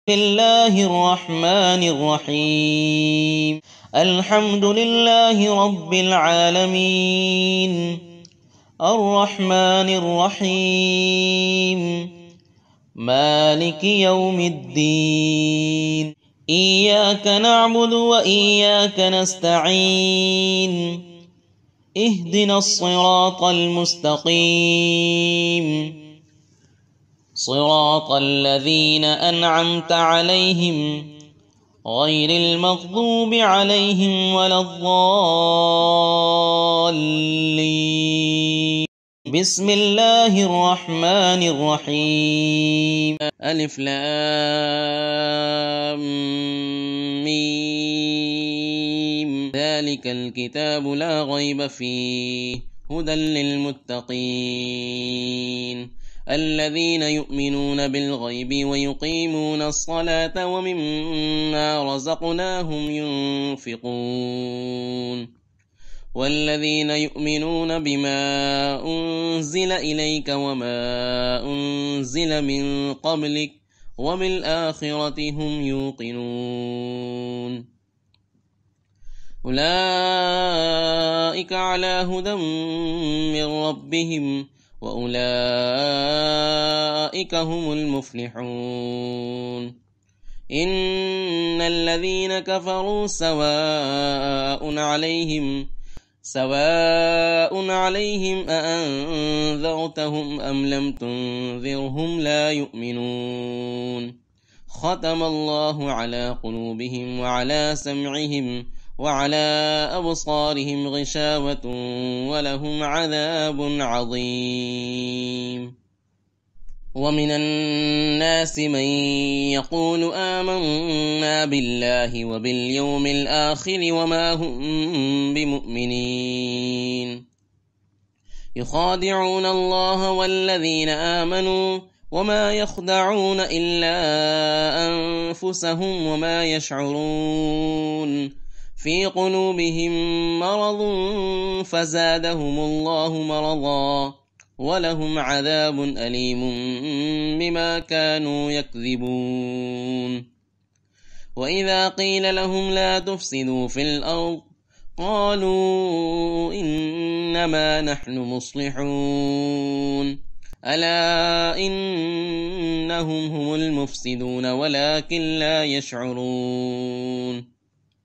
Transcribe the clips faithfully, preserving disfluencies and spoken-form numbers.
بسم الله الرحمن الرحيم الحمد لله رب العالمين الرحمن الرحيم مالك يوم الدين إياك نعبد وإياك نستعين اهدنا الصراط المستقيم صراط الذين أنعمت عليهم غير المغضوب عليهم ولا الضالين بسم الله الرحمن الرحيم ألف لام ميم ذلك الكتاب لا ريب فيه هدى للمتقين الذين يؤمنون بالغيب ويقيمون الصلاة ومما رزقناهم ينفقون والذين يؤمنون بما أنزل إليك وما أنزل من قبلك وبالآخرة هم يوقنون أولئك على هدى من ربهم وأولئك هم المفلحون إن الذين كفروا سواء عليهم سواء عليهم أأنذرتهم أم لم تنذرهم لا يؤمنون ختم الله على قلوبهم وعلى سمعهم وعلى أبصارهم غشاوة ولهم عذاب عظيم ومن الناس من يقول آمنا بالله وباليوم الآخر وما هم بمؤمنين يخادعون الله والذين آمنوا وما يخدعون إلا أنفسهم وما يشعرون في قلوبهم مرض فزادهم الله مرضا ولهم عذاب أليم بما كانوا يكذبون وإذا قيل لهم لا تفسدوا في الأرض قالوا إنما نحن مصلحون ألا إنهم هم المفسدون ولكن لا يشعرون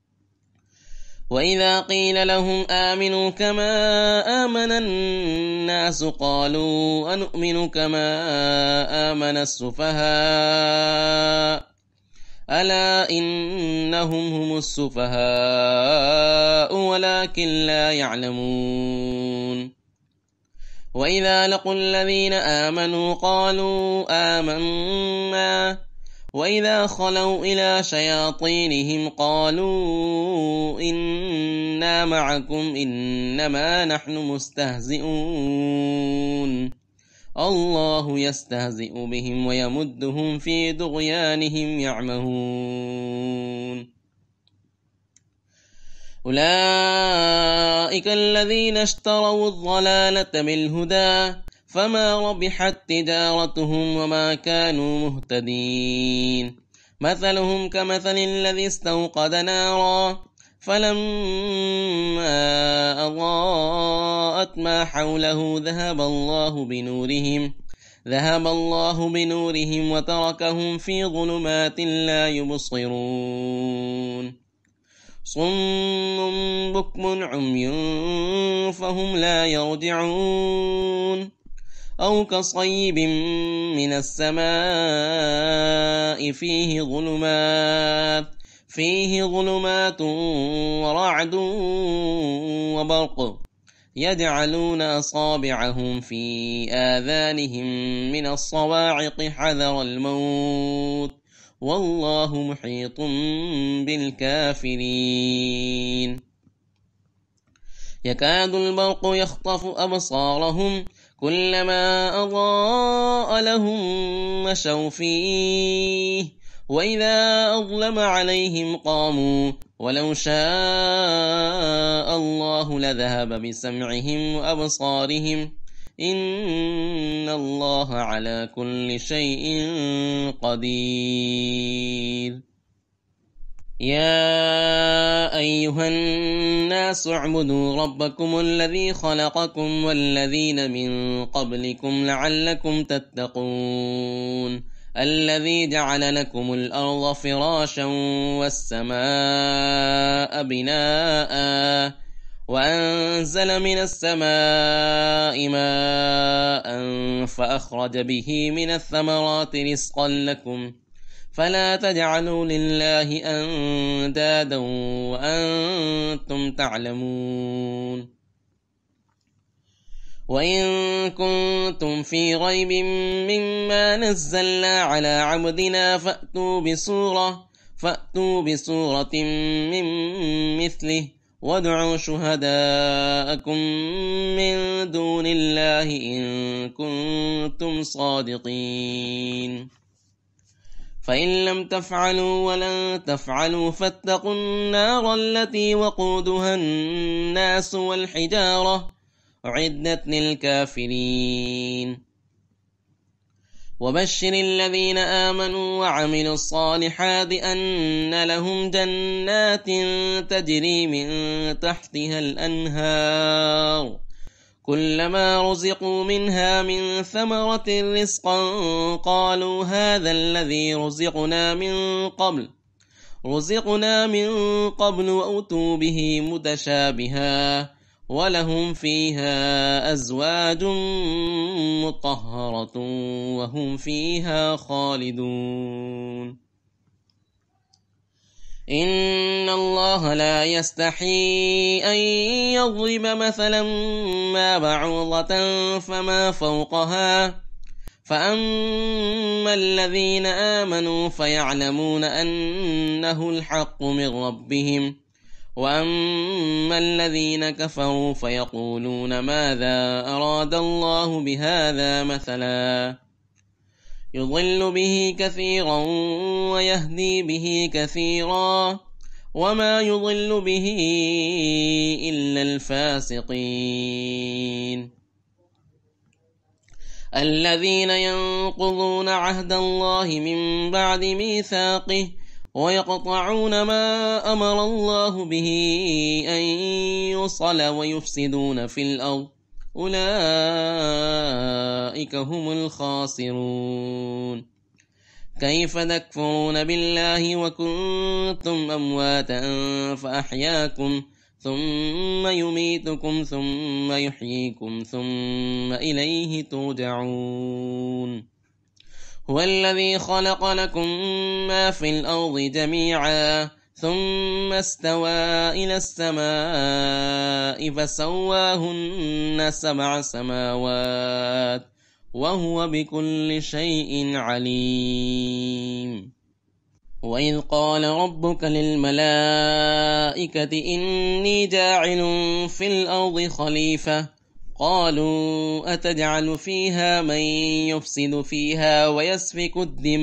وإذا قيل لهم آمنوا كما آمن الناس قالوا أنؤمن كما آمن السفهاء ألا إنهم هم السفهاء ولكن لا يعلمون وإذا لقوا الذين آمنوا قالوا آمنا وإذا خلوا إلى شياطينهم قالوا إنا معكم إنما نحن مستهزئون الله يستهزئ بهم ويمدهم في طغيانهم يعمهون أولئك الذين اشتروا الضلالة بالهدى فما ربحت تجارتهم وما كانوا مهتدين مثلهم كمثل الذي استوقد نارا فلما أضاءت ما حوله ذهب الله بنورهم ذهب الله بنورهم وتركهم في ظلمات لا يبصرون صم بكم عمي فهم لا يرجعون أو كصيب من السماء فيه ظلمات فيه ظلمات ورعد وبرق يجعلون أصابعهم في آذانهم من الصواعق حذر الموت والله محيط بالكافرين يكاد البرق يخطف أبصارهم كلما أضاء لهم مشوا فيه وإذا أظلم عليهم قاموا ولو شاء الله لذهب بسمعهم وأبصارهم إن الله على كل شيء قدير. يا أيها الناس اعبدوا ربكم الذي خلقكم والذين من قبلكم لعلكم تتقون الذي جعل لكم الأرض فراشا والسماء بناء وأنزل من السماء ماء فأخرج به من الثمرات رزقا لكم فلا تجعلوا لله أندادا وأنتم تعلمون. وإن كنتم في ريب مما نزلنا على عبدنا فأتوا بسورة فأتوا بسورة من مثله وادعوا شهداءكم من دون الله إن كنتم صادقين. فإن لم تفعلوا ولن تفعلوا فاتقوا النار التي وقودها الناس والحجارة أعدت للكافرين. وبشر الذين آمنوا وعملوا الصالحات أن لهم جنات تجري من تحتها الأنهار كلما رزقوا منها من ثمرة رزقا قالوا هذا الذي رزقنا من قبل رزقنا من قبل وأتوا به متشابها ولهم فيها أزواج مطهرة وهم فيها خالدون. إن الله لا يستحي أن يضرب مثلا ما بعوضة فما فوقها فأما الذين آمنوا فيعلمون أنه الحق من ربهم وأما الذين كفروا فيقولون ماذا أراد الله بهذا مثلا يضل به كثيرا ويهدي به كثيرا وما يضل به إلا الفاسقين الذين ينقضون عهد الله من بعد ميثاقه ويقطعون ما أمر الله به أن يوصل ويفسدون في الأرض أولئك هم الخاسرون. كيف تكفرون بالله وكنتم أمواتا فأحياكم ثم يميتكم ثم يحييكم ثم إليه ترجعون. هو الذي خلق لكم ما في الأرض جميعا ثم استوى إلى السماء فسواهن سبع سماوات وهو بكل شيء عليم. وإذ قال ربك للملائكة إني جاعل في الأرض خليفة قالوا أتجعل فيها من يفسد فيها ويسفك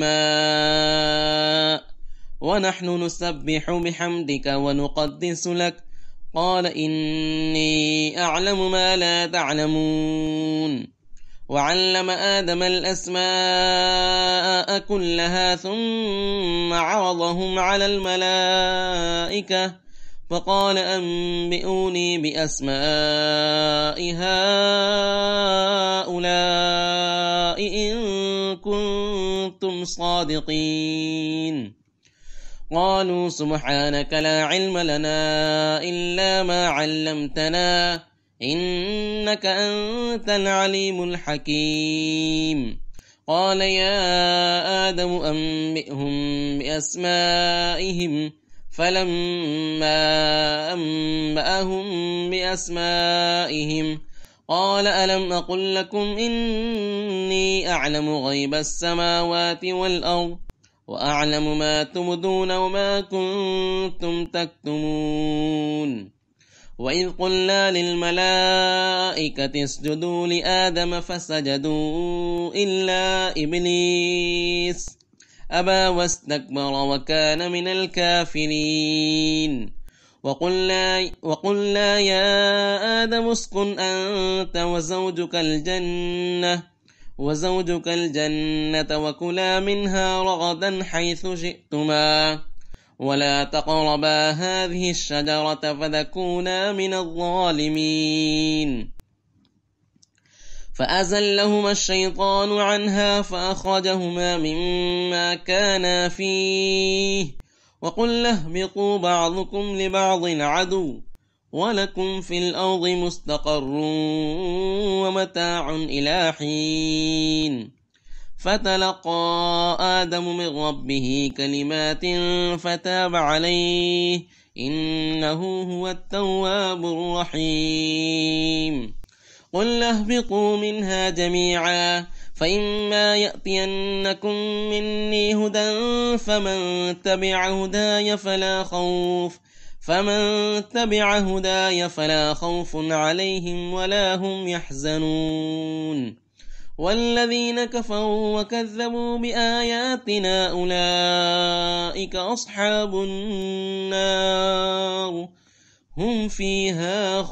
الدماء ونحن نسبح بحمدك ونقدس لك قال إني أعلم ما لا تعلمون. وعلم آدم الأسماء كلها ثم عرضهم على الملائكة فقال أنبئوني بأسماء هؤلاء إن كنتم صادقين. قالوا سبحانك لا علم لنا إلا ما علمتنا إنك أنت العليم الحكيم. قال يا آدم أنبئهم بأسمائهم فلما أنبأهم بأسمائهم قال ألم أقل لكم إني أعلم غيب السماوات والأرض وأعلم ما تبدون وما كنتم تكتمون. وإذ قلنا للملائكة اسجدوا لآدم فسجدوا إلا إبليس أبى واستكبر وكان من الكافرين. وقلنا, وقلنا يا آدم اسكن أنت وزوجك الجنة وزوجك الجنة وكلا منها رغدا حيث شئتما ولا تقربا هذه الشجرة فتكونا من الظالمين. فأزلهما الشيطان عنها فأخرجهما مما كانا فيه وقلنا اهبطوا بعضكم لبعض عدو ولكم في الأرض مستقر ومتاع إلى حين. فتلقى آدم من ربه كلمات فتاب عليه إنه هو التواب الرحيم. قل اهبطوا منها جميعا فإما يأتينكم مني هدى فمن تبع هداي فلا خوف فمن تبع هداي فلا خوف عليهم ولا هم يحزنون. والذين كفروا وكذبوا بآياتنا أولئك أصحاب النار هم فيها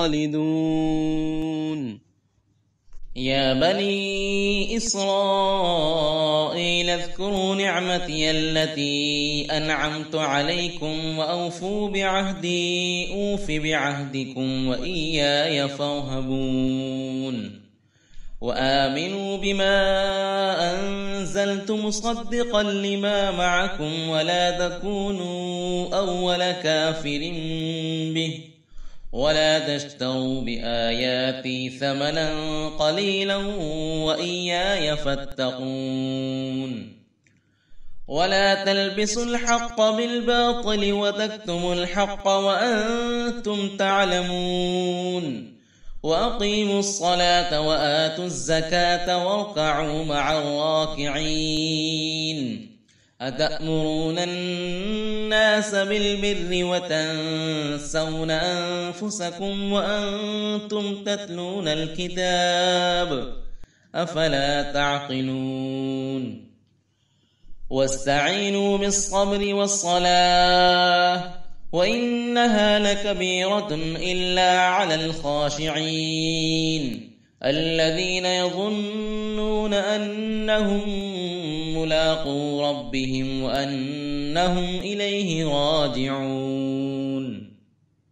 خالدون. يا بني إسرائيل اذكروا نعمتي التي أنعمت عليكم وأوفوا بعهدي أوف بعهدكم وإياي فارهبون. وآمنوا بما أنزلت مصدقا لما معكم ولا تكونوا أول كافر به ولا تشتروا بآياتي ثمنا قليلا وإياي فاتقون. ولا تلبسوا الحق بالباطل وتكتموا الحق وأنتم تعلمون. وأقيموا الصلاة وآتوا الزكاة واركعوا مع الراكعين. أتأمرون الناس بالبر وتنسون أنفسكم وأنتم تتلون الكتاب أفلا تعقلون. واستعينوا بالصبر والصلاة وإنها لكبيرة إلا على الخاشعين الذين يظنون أنهم ملاقو ربهم وأنهم إليه راجعون.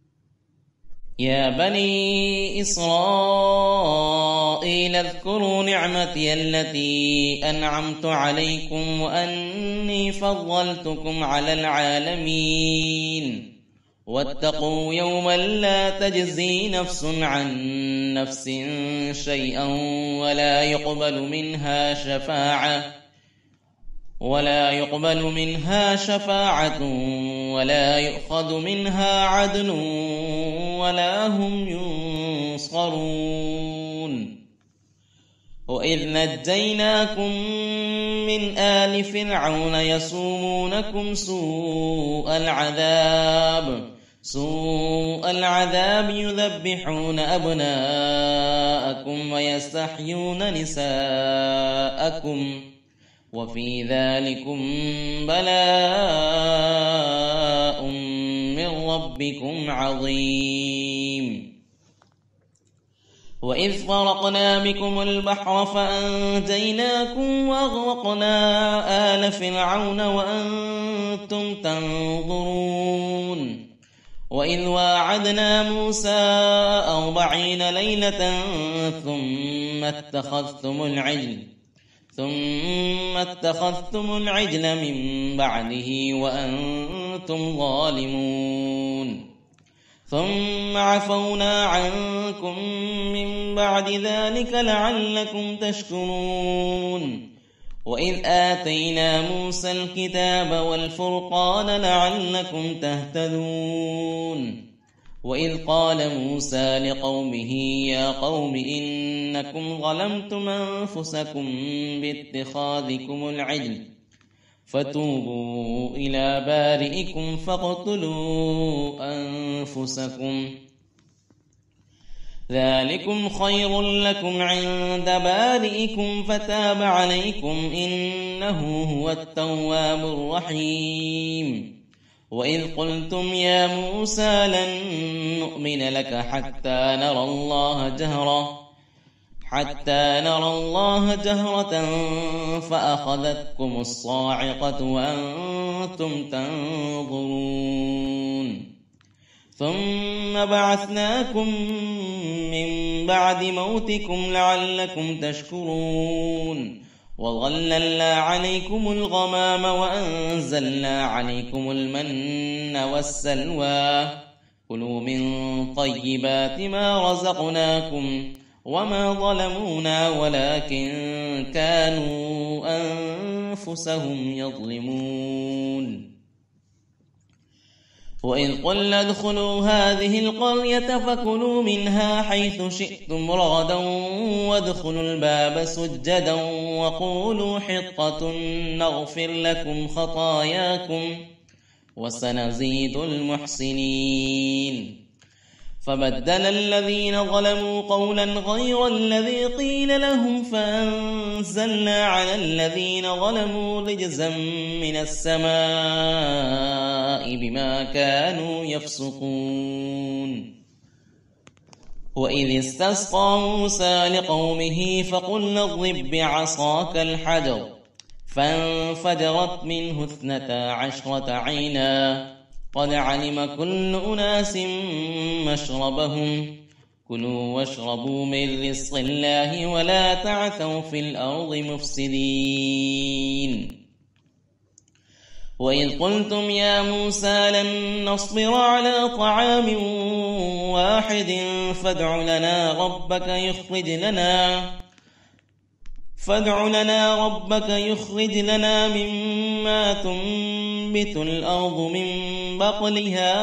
يا بني إسرائيل اذكروا نعمتي التي أنعمت عليكم وأني فضلتكم على العالمين. واتقوا يوما لا تجزي نفس عن نفس شيئا ولا يقبل منها شفاعة ولا يقبل منها شفاعة ولا يؤخذ منها عدل ولا هم ينصرون. وإذ نجيناكم من آل فرعون يسومونكم سوء العذاب سوء العذاب يذبحون أبناءكم ويستحيون نساءكم وفي ذلكم بلاء من ربكم عظيم. وإذ فرقنا بكم البحر فأنجيناكم وأغرقنا آل فرعون وأنتم تنظرون. وإذ واعدنا موسى أربعين ليلة ثم اتخذتم العجل ثم اتخذتم العجل من بعده وأنتم ظالمون. ثم عفونا عنكم من بعد ذلك لعلكم تشكرون. وإذ آتينا موسى الكتاب والفرقان لعلكم تهتدون. وإذ قال موسى لقومه يا قوم إنكم ظلمتم أنفسكم باتخاذكم العجل فتوبوا إلى بارئكم فاقتلوا أنفسكم ذلكم خير لكم عند بارئكم فتاب عليكم إنه هو التواب الرحيم. وإذ قلتم يا موسى لن نؤمن لك حتى نرى الله جهرة حتى نرى الله جهرة فأخذتكم الصاعقة وأنتم تنظرون ثم بعثناكم من بعد موتكم لعلكم تشكرون وظللنا عليكم الغمام وأنزلنا عليكم المن والسلوى كلوا من طيبات ما رزقناكم وما ظلمونا ولكن كانوا أنفسهم يظلمون وإذ قلنا ادخلوا هذه القرية فكلوا منها حيث شئتم رغدا وادخلوا الباب سجدا وقولوا حطة نغفر لكم خطاياكم وسنزيد المحسنين فبدل الذين ظلموا قولا غير الذي قيل لهم فأنزلنا على الذين ظلموا رجزا من السماء بما كانوا يفسقون وإذ استسقى موسى لقومه فقلنا اضرب بعصاك الحجر فانفجرت منه اثنتا عشرة عينا قد علم كل أناس مشربهم كلوا واشربوا من رزق الله ولا تعثوا في الأرض مفسدين وإذ قلتم يا موسى لن نصبر على طعام واحد فادع لنا ربك يخرج لنا فادع لنا ربك يخرج لنا مما تنبت الأرض من بقلها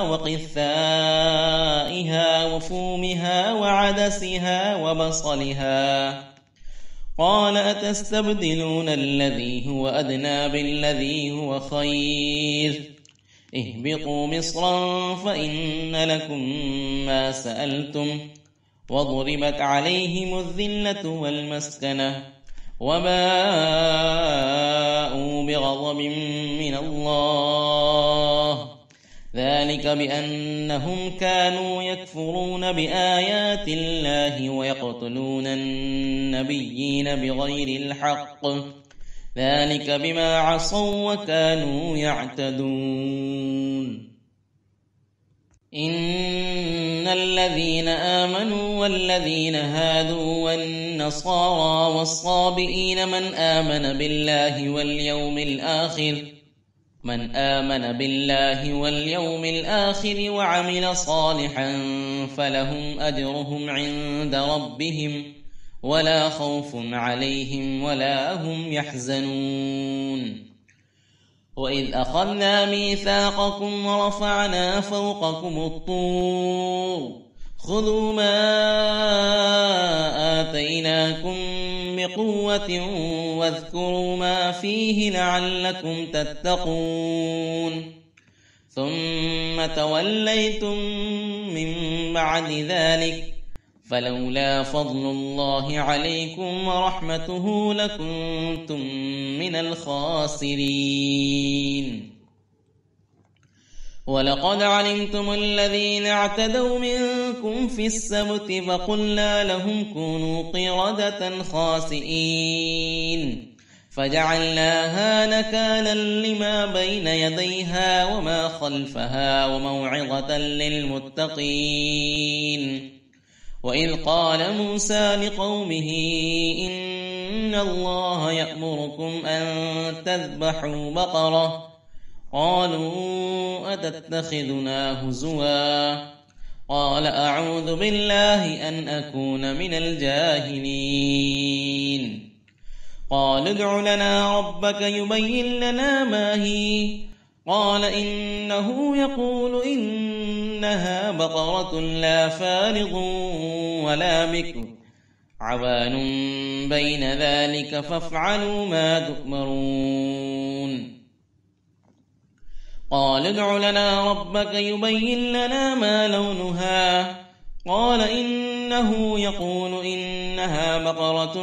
وقثائها وفومها وعدسها وبصلها قال أتستبدلون الذي هو أدنى بالذي هو خير اهبطوا مصرا فإن لكم ما سألتم وضربت عليهم الذلة والمسكنة وباءوا بغضب من الله ذلك بأنهم كانوا يكفرون بآيات الله ويقتلون النبيين بغير الحق ذلك بما عصوا وكانوا يعتدون إن الذين آمنوا والذين هادوا والنصارى والصابئين من آمن بالله واليوم الآخر من آمن بالله واليوم الآخر وعمل صالحا فلهم أجرهم عند ربهم ولا خوف عليهم ولا هم يحزنون وإذ أخذنا ميثاقكم ورفعنا فوقكم الطور خذوا ما آتيناكم بقوة واذكروا ما فيه لعلكم تتقون ثم توليتم من بعد ذلك فلولا فضل الله عليكم ورحمته لكنتم من الخاسرين ولقد علمتم الذين اعتدوا منكم في السبت فقلنا لهم كونوا قردة خاسئين فجعلناها نكالا لما بين يديها وما خلفها وموعظة للمتقين وإذ قال موسى لقومه إن الله يأمركم أن تذبحوا بقرة قالوا أتتخذنا هزوا قال أعوذ بالله أن أكون من الجاهلين قال ادع لنا ربك يبين لنا ما هي قال إنه يقول إنها بقرة لا فارض ولا بكر عوان بين ذلك فافعلوا ما تؤمرون قال ادع لنا ربك يبين لنا ما لونها قال إنه يقول إنها بقرة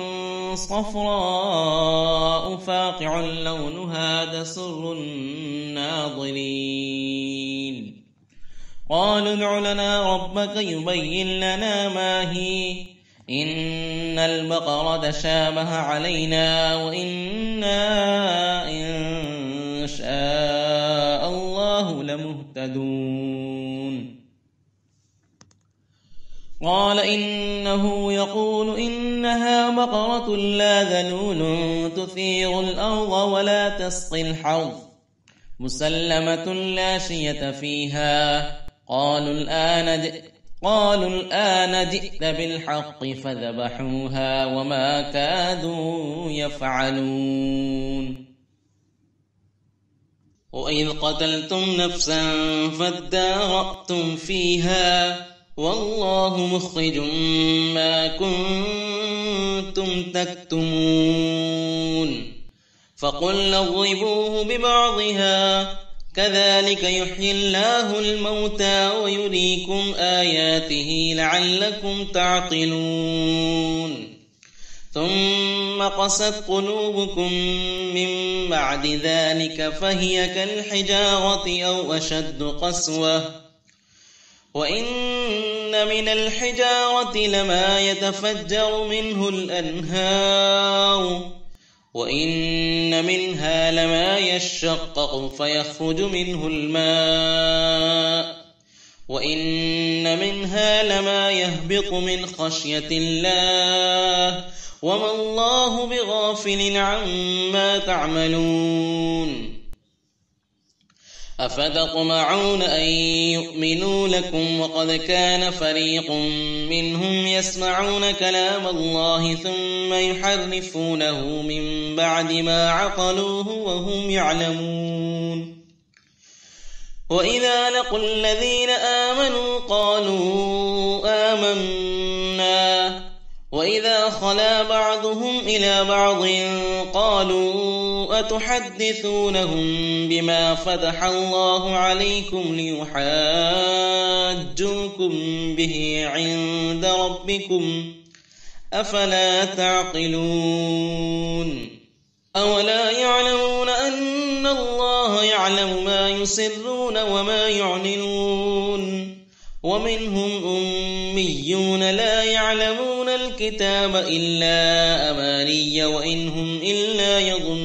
صفراء فاقع لونها تسر الناظرين قالوا ادع لنا ربك يبين لنا ما هي إن البقرة تشابه علينا وإنا إن شاء الله لمهتدون قال إنه يقول إنها بقرة لا ذلول تثير الأرض ولا تسقي الحرث مسلمة لا شية فيها قالوا الآن جئت قالوا الآن جئت بالحق فذبحوها وما كادوا يفعلون وإذ قتلتم نفسا فادارأتم فيها والله مخرج ما كنتم تكتمون فقلنا اضربوه ببعضها كذلك يحيي الله الموتى ويريكم آياته لعلكم تعقلون ثم قست قلوبكم من بعد ذلك فهي كالحجارة أو أشد قسوة وإن من الحجارة لما يتفجر منه الأنهار وإن منها لما يشقق فيخرج منه الماء وإن منها لما يهبط من خشية الله وما الله بغافل عما تعملون أفتطمعون أن يؤمنوا لكم وقد كان فريق منهم يسمعون كلام الله ثم يحرفونه من بعد ما عقلوه وهم يعلمون وإذا لقوا الذين آمنوا قالوا آمنا وإذا خلا بعضهم إلى بعض قالوا أتحدثونهم بما فتح الله عليكم ليحاجوكم به عند ربكم أفلا تعقلون أولا يعلمون أن الله يعلم ما يسرون وما يعلنون ومنهم أميون لا يعلمون الكتاب إلا أماني وإن هم إلا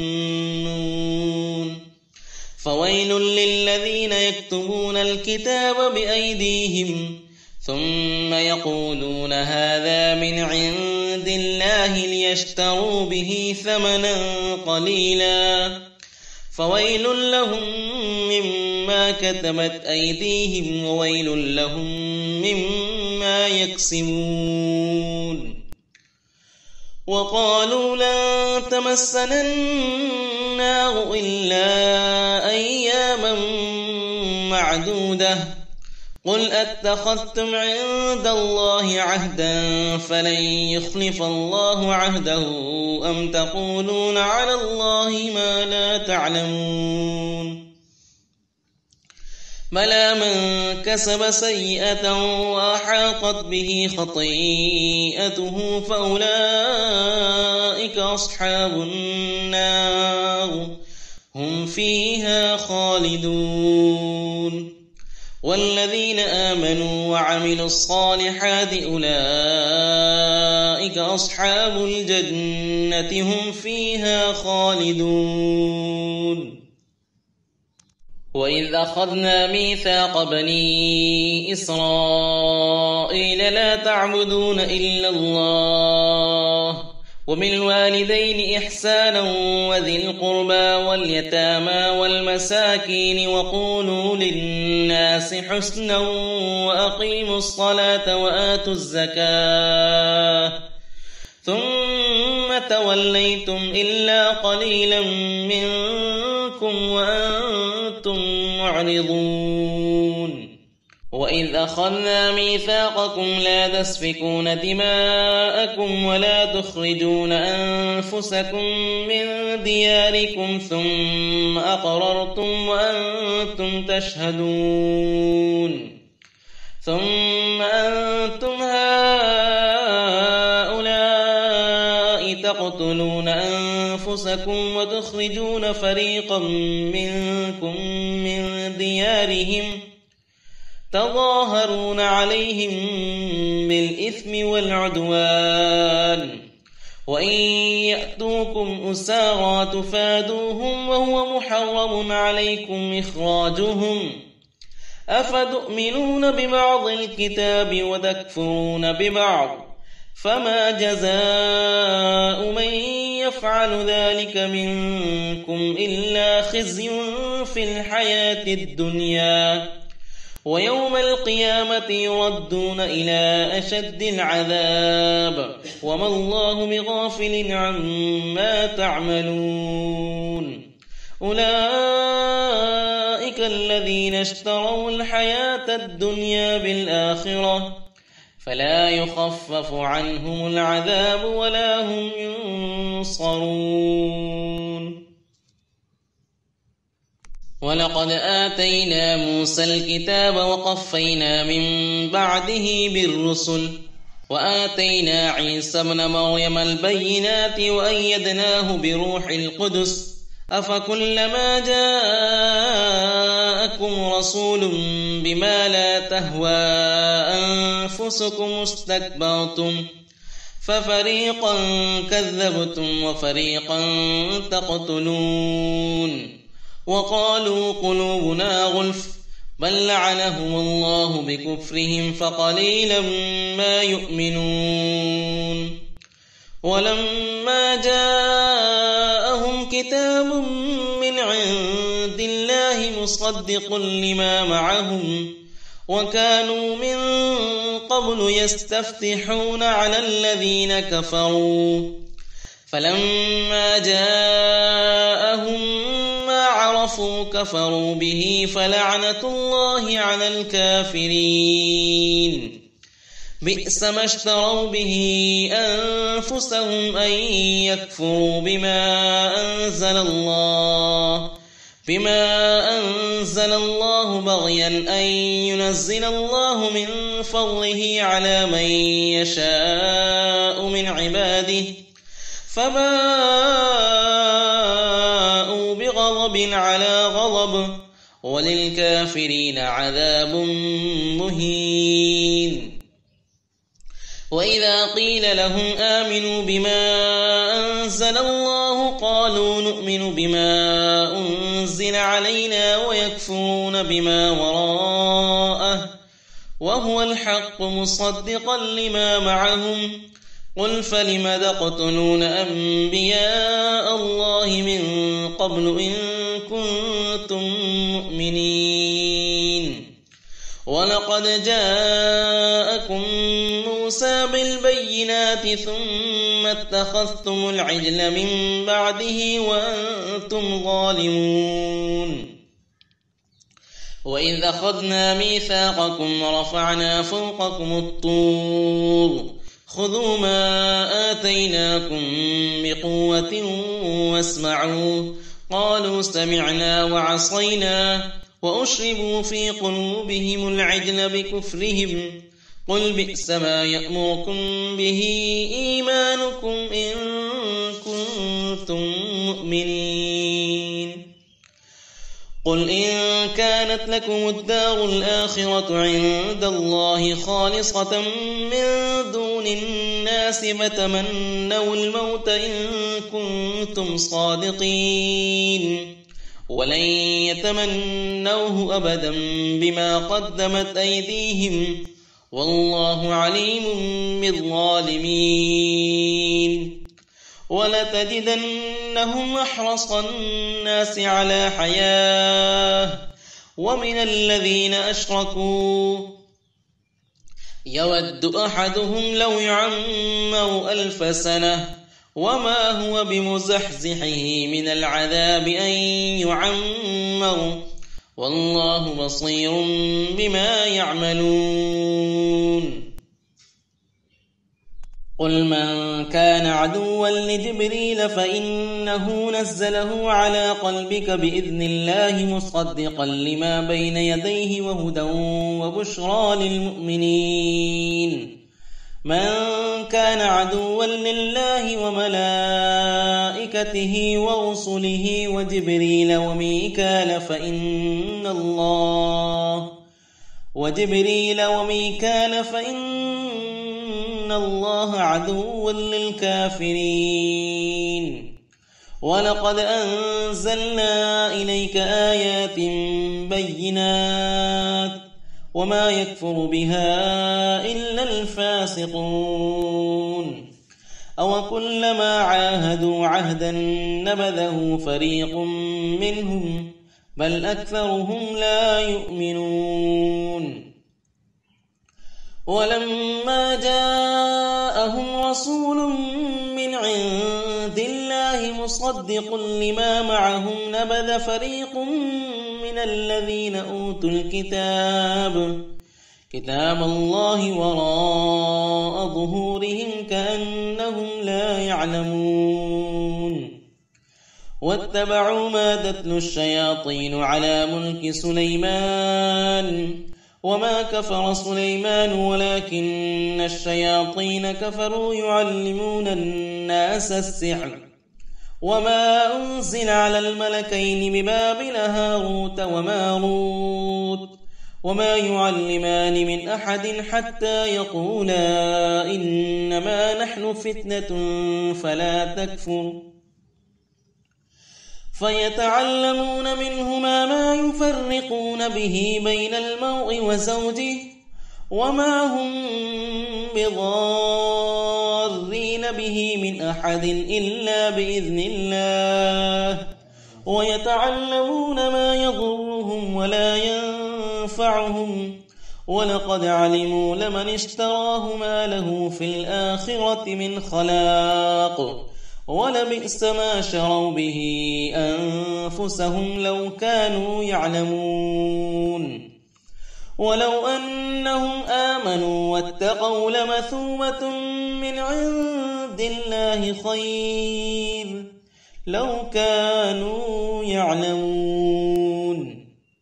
يظنون فويل للذين يكتبون الكتاب بأيديهم ثم يقولون هذا من عند الله ليشتروا به ثمنا قليلا فويل لهم مما كتبت أيديهم وويل لهم مما يكسبون وقالوا لن تمسنا النار إلا أياما معدودة قل أتخذتم عند الله عهدا فلن يخلف الله عهده أم تقولون على الله ما لا تعلمون بلى من كسب سيئة وأحاطت به خطيئته فأولئك أصحاب النار هم فيها خالدون والذين آمنوا وعملوا الصالحات أولئك أصحاب الجنة هم فيها خالدون وإذ أخذنا ميثاق بني إسرائيل لا تعبدون إلا الله وبالوالدين إحسانا وذي القربى واليتامى والمساكين وقولوا للناس حسنا وأقيموا الصلاة وآتوا الزكاة ثم توليتم إلا قليلا منكم وأنتم معرضون وإذ أخذنا ميثاقكم لا تسفكون دماءكم ولا تخرجون أنفسكم من دياركم ثم أقررتم وأنتم تشهدون ثم أنتم هؤلاء تقتلون أنفسكم وتخرجون فريقا منكم من ديارهم تظاهرون عليهم بالإثم والعدوان وإن يأتوكم أسارى تفادوهم وهو محرم عليكم إخراجهم أفتؤمنون ببعض الكتاب وتكفرون ببعض فما جزاء من يفعل ذلك منكم إلا خزي في الحياة الدنيا ويوم القيامة يردون إلى أشد العذاب وما الله بغافل عما تعملون أولئك الذين اشتروا الحياة الدنيا بالآخرة فلا يخفف عنهم العذاب ولا هم ينصرون ولقد آتينا موسى الكتاب وقفينا من بعده بالرسل وآتينا عيسى ابن مريم البينات وأيدناه بروح القدس أفكلما جاءكم رسول بما لا تهوى أنفسكم استكبرتم ففريقا كذبتم وفريقا تقتلون وقالوا قلوبنا غلف بل لعنهم الله بكفرهم فقليلا ما يؤمنون ولما جاءهم كتاب من عند الله مصدق لما معهم وكانوا من قبل يستفتحون على الذين كفروا فلما جاءهم ما عرفوا كفروا به فلعنة الله على الكافرين بئس ما اشتروا به أنفسهم أن يكفروا بما أنزل الله بما أنزل الله بغيا أن ينزل الله من فضله على من يشاء من عباده فباءوا بغضب على غضب وللكافرين عذاب مهين وإذا قيل لهم آمنوا بما أنزل الله قالوا نؤمن بما أنزل علينا ويكفرون بما وراءه وهو الحق مصدقا لما معهم قل فلم تقتلون أنبياء الله من قبل إن كنتم مؤمنين ولقد جاءكم موسى بالبينات ثم اتخذتم العجل من بعده وأنتم ظالمون وإذ أخذنا ميثاقكم ورفعنا فوقكم الطور خذوا ما آتيناكم بقوة واسمعوا قالوا سمعنا وعصينا وأشربوا في قلوبهم العجل بكفرهم قل بئس ما يأمركم به إيمانكم إن كنتم مؤمنين قل إن كانت لكم الدار الآخرة عند الله خالصة من دون الناس فتمنوا الموت إن كنتم صادقين ولن يتمنوه أبدا بما قدمت أيديهم والله عليم بالظالمين ولتجدنهم أحرص الناس على حياة ومن الذين أشركوا يود أحدهم لو يعمر ألف سنة وما هو بمزحزحه من العذاب أن يعمر والله بصير بما يعملون قل من كان عدوا لجبريل فإنه نزله على قلبك بإذن الله مصدقا لما بين يديه وهدى وبشرى للمؤمنين من كان عدوا لله وملائكته ورسله وجبريل وميكال فإن الله وجبريل وميكال فإن الله عدو للكافرين ولقد أنزلنا إليك آيات بينات وما يكفر بها إلا الفاسقون أو كلما عاهدوا عهدا نبذه فريق منهم بل أكثرهم لا يؤمنون ولما جاءهم رسول من عند الله مصدق لما معهم نبذ فريق من الذين أوتوا الكتاب كتاب الله وراء ظهورهم كأنهم لا يعلمون واتبعوا ما تتلو الشياطين على ملك سليمان وما كفر سليمان ولكن الشياطين كفروا يعلمون الناس السحر وما أنزل على الملكين ببابل هاروت وماروت وما يعلمان من أحد حتى يقولا إنما نحن فتنة فلا تكفر فيتعلمون منهما ما يفرقون به بين المرء وزوجه وما هم بضارين به من أحد إلا بإذن الله ويتعلمون ما يضرهم ولا ينفعهم ولقد علموا لمن اشتراه ما له في الآخرة من خلاق ولبئس ما شروا به أنفسهم لو كانوا يعلمون ولو أنهم آمنوا واتقوا لمثوبة من عند الله خير لو كانوا يعلمون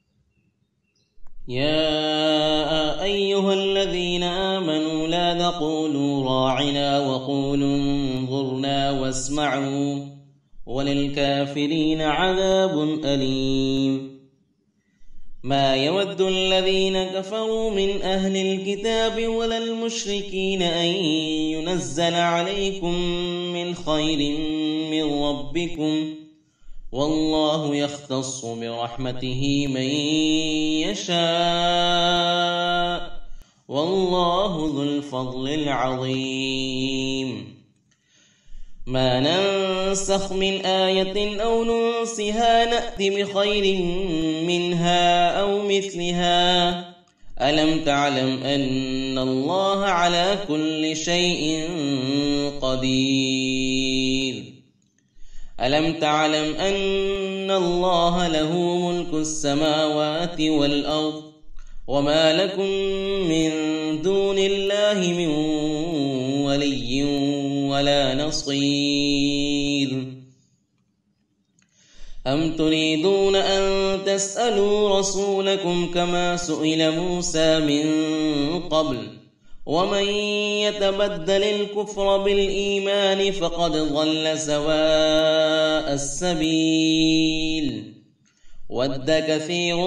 يا أيها الذين آمنوا لا تقولوا راعنا وقولوا انظرنا واسمعوا وللكافرين عذاب أليم ما يود الذين كفروا من أهل الكتاب ولا المشركين أن ينزل عليكم من خير من ربكم والله يختص برحمته من يشاء والله ذو الفضل العظيم ما ننسخ من آية أو ننسها نأت بخير منها أو مثلها ألم تعلم أن الله على كل شيء قدير ألم تعلم أن الله له ملك السماوات والأرض وما لكم من دون الله من ولي ولا نصير أم تريدون أن تسألوا رسولكم كما سئل موسى من قبل ومن يتبدل الكفر بالإيمان فقد ضل سواء السبيل ود كثير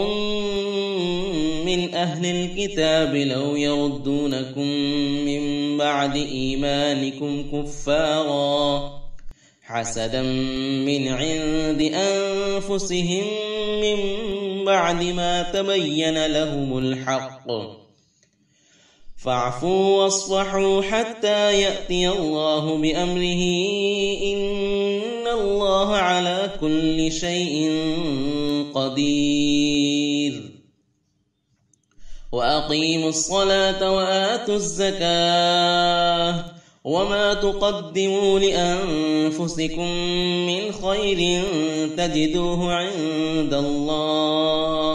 من أهل الكتاب لو يردونكم من بعد إيمانكم كفارا حسدا من عند أنفسهم من بعد ما تبين لهم الحق فاعفوا واصفحوا حتى يأتي الله بأمره إن الله على كل شيء قدير وأقيموا الصلاة وآتوا الزكاة وما تقدموا لأنفسكم من خير تجدوه عند الله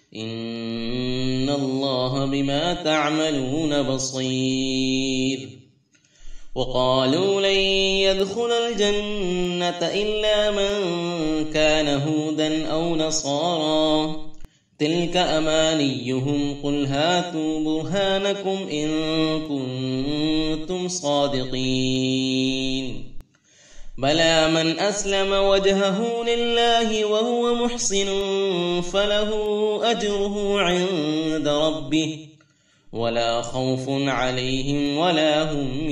إن الله بما تعملون بصير وقالوا لن يدخل الجنة إلا من كان هودا أو نصارى تلك أمانيهم قل هاتوا برهانكم إن كنتم صادقين بلى من أسلم وجهه لله وهو محسن فله أجره عند ربه ولا خوف عليهم ولا هم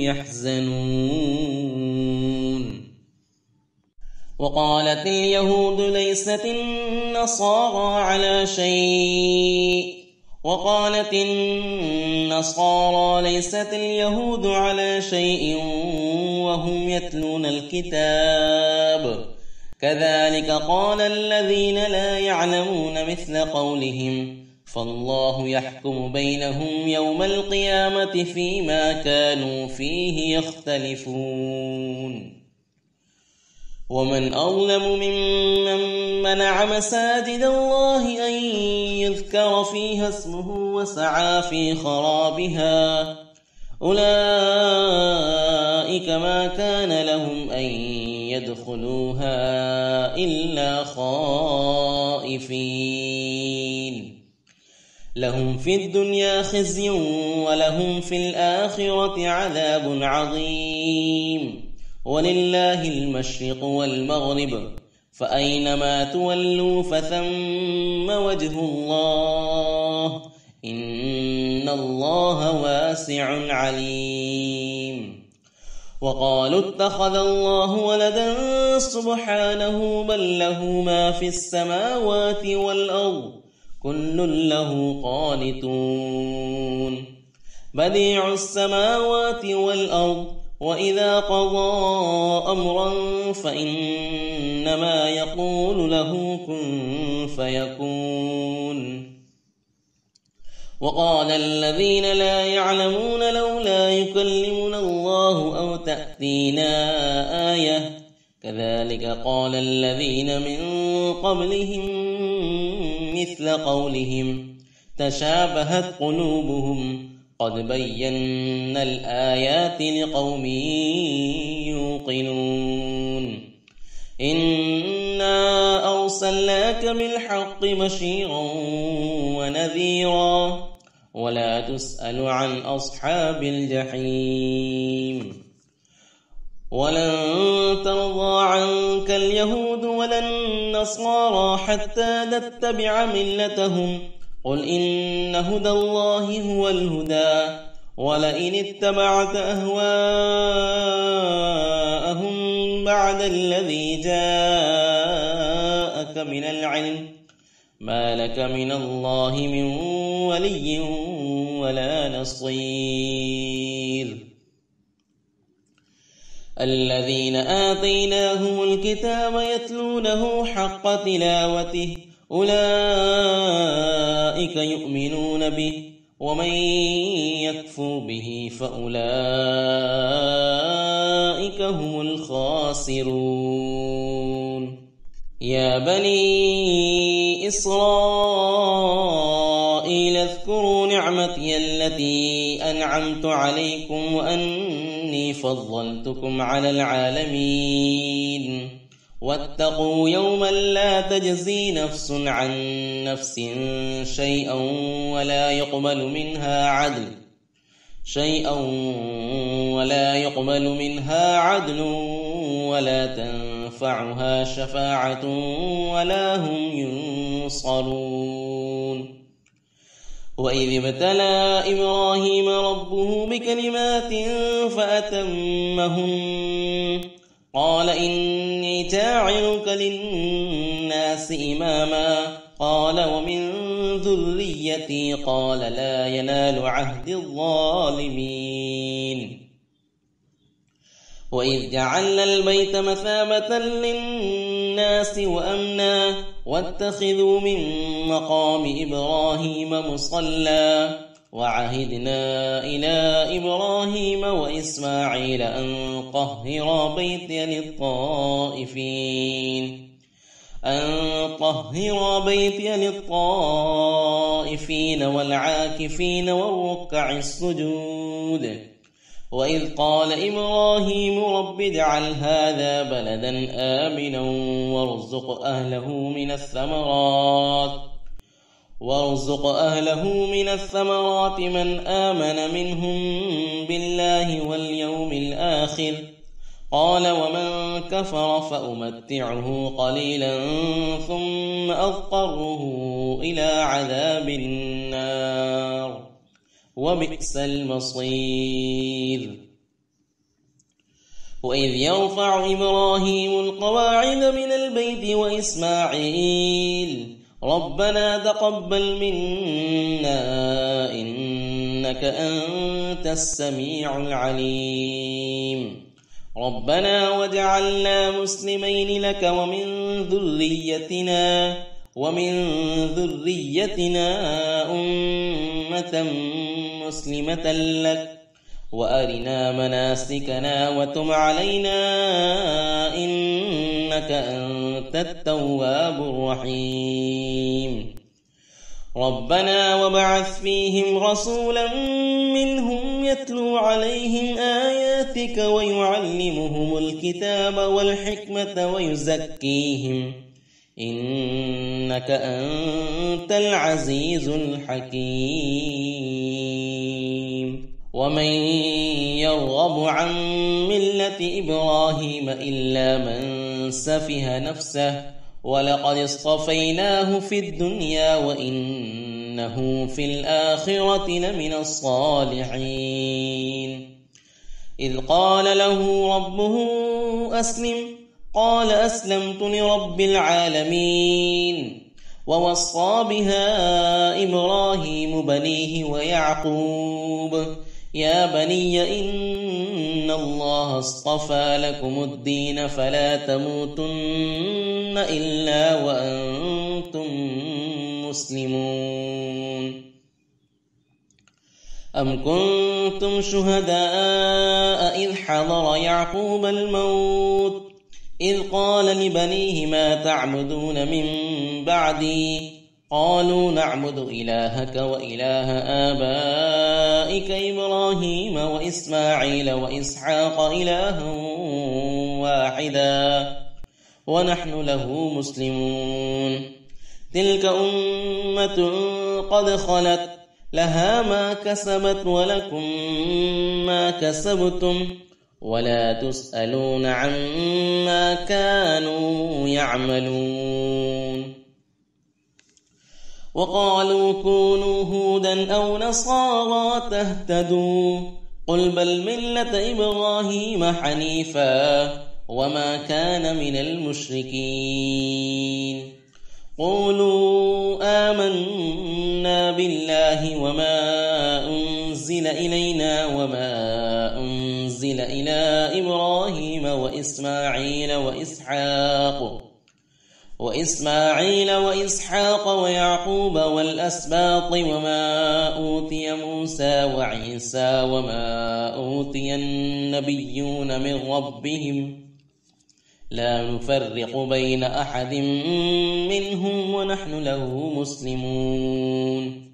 يحزنون. وقالت اليهود ليست النصارى على شيء وقالت النصارى ليست اليهود على شيء وهم يتلون الكتاب كذلك قال الذين لا يعلمون مثل قولهم فالله يحكم بينهم يوم القيامة فيما كانوا فيه يختلفون. ومن أظلم ممن منع مساجد الله أن يذكر فيها اسمه وسعى في خرابها أولئك ما كان لهم أن يدخلوها إلا خائفين لهم في الدنيا خزي ولهم في الآخرة عذاب عظيم ولله المشرق والمغرب فأينما تولوا فثم وجه الله إن الله واسع عليم. وقالوا اتخذ الله ولدا سبحانه بل له ما في السماوات والأرض كل له قانتون بديع السماوات والأرض وإذا قضى أمرا فإنما يقول له كن فيكون. وقال الذين لا يعلمون لولا يكلمنا الله أو تأتينا آية كذلك قال الذين من قبلهم مثل قولهم تشابهت قلوبهم قد بينا الآيات لقوم يوقنون. إنا أرسلناك بالحق بشيرا ونذيرا ولا تسأل عن أصحاب الجحيم. ولن ترضى عنك اليهود ولا النصارى حتى تتبع ملتهم قل إن هدى الله هو الهدى ولئن اتبعت أهواءهم بعد الذي جاءك من العلم ما لك من الله من ولي ولا نصير. الذين آتيناهم الكتاب يتلونه حق تلاوته أولئك يؤمنون به ومن يكفر به فأولئك هم الخاسرون. يا بني إسرائيل اذكروا نعمتي التي أنعمت عليكم وأني فضلتكم على العالمين واتقوا يوما لا تجزي نفس عن نفس شيئا ولا يقبل منها عدل شيئا ولا يقبل منها عدل ولا تنفعها شفاعة ولا هم ينصرون. وإذ ابتلى إبراهيم ربه بكلمات فأتمهن قال إني جاعلك للناس إماما قال ومن ذريتي قال لا ينال عهد الظالمين. وإذ جعلنا البيت مثابة للناس وأمنا واتخذوا من مقام إبراهيم مصلى وعهدنا إلى إبراهيم وإسماعيل أن طهرا بيتي للطائفين أن طهرا بيتي للطائفين والعاكفين والركع السجود. وإذ قال إبراهيم رب اجعل هذا بلدا آمنا وارزق أهله من الثمرات وارزق أهله من الثمرات من آمن منهم بالله واليوم الآخر قال ومن كفر فأمتعه قليلا ثم أضطره إلى عذاب النار وبئس المصير وإذ يرفع إبراهيم القواعد من البيت وإسماعيل ربنا تقبل منا إنك أنت السميع العليم ربنا واجعلنا مسلمين لك ومن ذريتنا ومن ذريتنا أمة مسلمة لك وأرنا مناسكنا وتب علينا إنك أنت التواب الرحيم ربنا وابعث فيهم رسولا منهم يتلو عليهم آياتك ويعلمهم الكتاب والحكمة ويزكيهم إنك أنت العزيز الحكيم ومن يرغب عن ملة إبراهيم إلا من سفه نفسه ولقد اصطفيناه في الدنيا وإنه في الآخرة لمن الصالحين إذ قال له ربه أسلم قال أسلمت لرب العالمين ووصى بها إبراهيم بنيه ويعقوب يا بني إن الله اصطفى لكم الدين فلا تموتن إلا وأنتم مسلمون أم كنتم شهداء إذ حضر يعقوب الموت إذ قال لبنيه ما تعبدون من بعدي قالوا نعبد إلهك وإله آبائك إبراهيم وإسماعيل وإسحاق إلها واحدا ونحن له مسلمون تلك أمة قد خلت لها ما كسبت ولكم ما كسبتم ولا تسألون عما كانوا يعملون وقالوا كونوا هودا أو نصارى تهتدوا قل بل ملة إبراهيم حنيفا وما كان من المشركين قولوا آمنا بالله وما أنزل إلينا وما أنزل إلى إبراهيم وإسماعيل وإسحاق وإسماعيل وإسحاق ويعقوب والأسباط وما أوتي موسى وعيسى وما أوتي النبيون من ربهم لا نفرق بين أحد منهم ونحن له مسلمون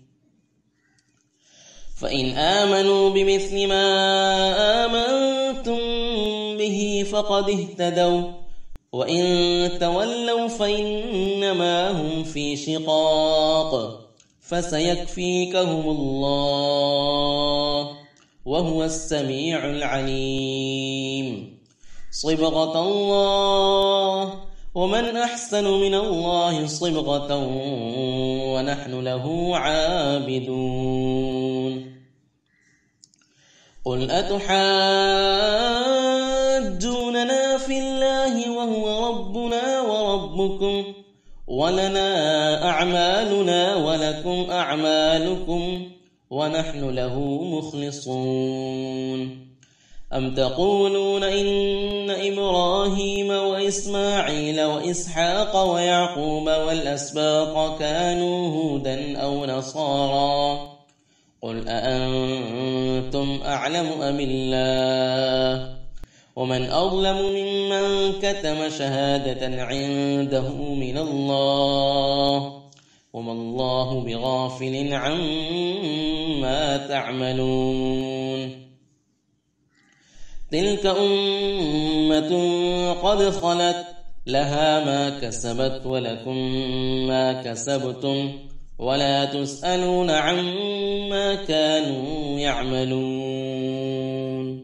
فإن آمنوا بمثل ما آمنتم به فقد اهتدوا وإن تولوا فإنما هم في شقاق فسيكفيكهم الله وهو السميع العليم صبغة الله ومن أحسن من الله صبغة ونحن له عابدون قل أتحاجوننا في الله وهو ربنا وربكم ولنا أعمالنا ولكم أعمالكم ونحن له مخلصون أم تقولون إن إبراهيم وإسماعيل وإسحاق ويعقوب والأسباط كانوا هودا أو نصارى قل أأنتم أعلم أم الله ومن أظلم ممن كتم شهادة عنده من الله وما الله بغافل عما تعملون تلك أمة قد خلت لها ما كسبت ولكم ما كسبتم ولا تسألون عما كانوا يعملون